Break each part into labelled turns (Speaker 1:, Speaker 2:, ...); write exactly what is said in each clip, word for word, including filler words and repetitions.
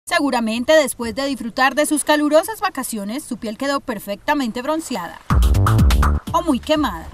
Speaker 1: Seguramente después de disfrutar de sus calurosas vacaciones, su piel quedó perfectamente bronceada o muy quemada.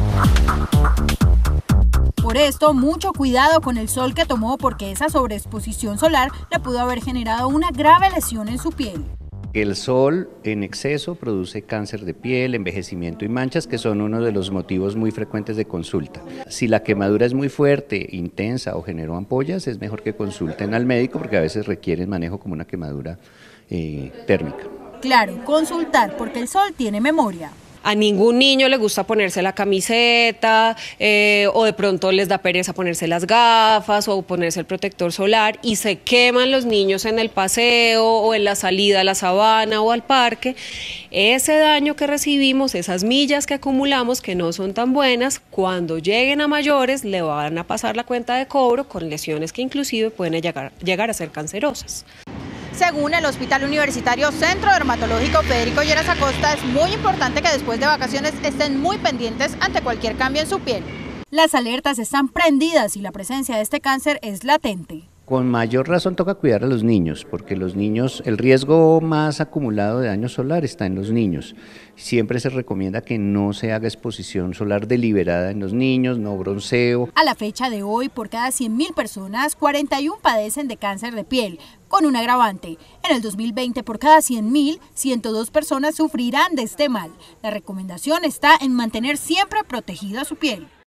Speaker 1: Por esto, mucho cuidado con el sol que tomó, porque esa sobreexposición solar le pudo haber generado una grave lesión en su piel.
Speaker 2: El sol en exceso produce cáncer de piel, envejecimiento y manchas, que son uno de los motivos muy frecuentes de consulta. Si la quemadura es muy fuerte, intensa o generó ampollas, es mejor que consulten al médico, porque a veces requieren manejo como una quemadura eh, térmica.
Speaker 1: Claro, consultar, porque el sol tiene memoria.
Speaker 3: A ningún niño le gusta ponerse la camiseta eh, o de pronto les da pereza ponerse las gafas o ponerse el protector solar y se queman los niños en el paseo o en la salida a la sabana o al parque. Ese daño que recibimos, esas millas que acumulamos que no son tan buenas, cuando lleguen a mayores le van a pasar la cuenta de cobro con lesiones que inclusive pueden llegar, llegar a ser cancerosas.
Speaker 1: Según el Hospital Universitario Centro Dermatológico Federico Lleras Acosta, es muy importante que después de vacaciones estén muy pendientes ante cualquier cambio en su piel. Las alertas están prendidas y la presencia de este cáncer es latente.
Speaker 2: Con mayor razón toca cuidar a los niños, porque los niños, el riesgo más acumulado de daño solar está en los niños. Siempre se recomienda que no se haga exposición solar deliberada en los niños, no bronceo.
Speaker 1: A la fecha de hoy, por cada cien mil personas, cuarenta y uno padecen de cáncer de piel, con un agravante. En el dos mil veinte, por cada cien mil, ciento dos personas sufrirán de este mal. La recomendación está en mantener siempre protegida su piel.